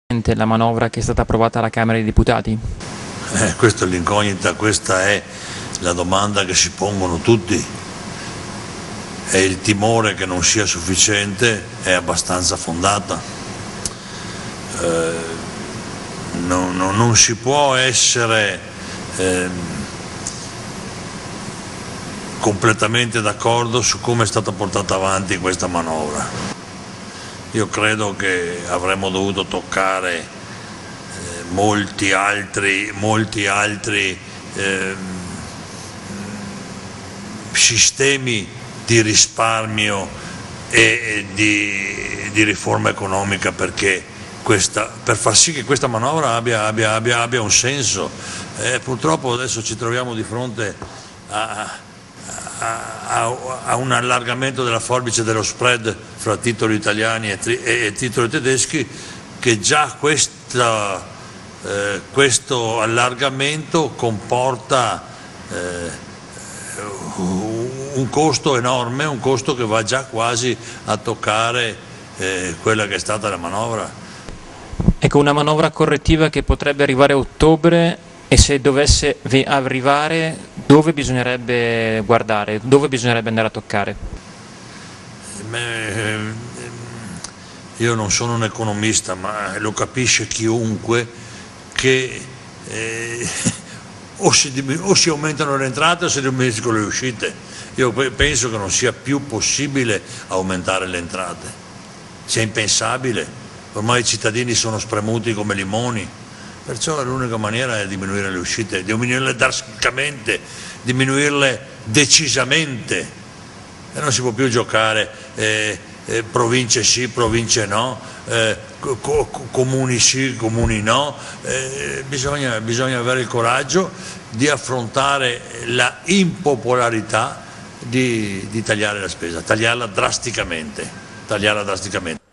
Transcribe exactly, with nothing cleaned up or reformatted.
La manovra che è stata approvata alla Camera dei Deputati? Eh, questa è l'incognita, questa è la domanda che si pongono tutti, e il timore che non sia sufficiente è abbastanza fondata. Eh, no, no, non si può essere eh, completamente d'accordo su come è stata portata avanti questa manovra. Io credo che avremmo dovuto toccare eh, molti altri, molti altri eh, sistemi di risparmio e di, di riforma economica, perché questa, per far sì che questa manovra abbia, abbia, abbia, abbia un senso. Eh, purtroppo adesso ci troviamo di fronte a A, a un allargamento della forbice dello spread fra titoli italiani e, tri, e, e titoli tedeschi, che già questa, eh, questo allargamento comporta eh, un costo enorme, un costo che va già quasi a toccare eh, quella che è stata la manovra. Ecco, una manovra correttiva che potrebbe arrivare a ottobre, e se dovesse arrivare, dove bisognerebbe guardare, dove bisognerebbe andare a toccare? Io non sono un economista, ma lo capisce chiunque che eh, o, si, o si aumentano le entrate o si diminuiscono le uscite. Io penso che non sia più possibile aumentare le entrate, sia impensabile, ormai i cittadini sono spremuti come limoni. Perciò l'unica maniera è diminuire le uscite, diminuirle drasticamente, diminuirle decisamente. E non si può più giocare eh, eh, province sì, province no, eh, co comuni sì, comuni no. Eh, bisogna, bisogna avere il coraggio di affrontare la impopolarità di, di tagliare la spesa, tagliarla drasticamente, tagliarla drasticamente.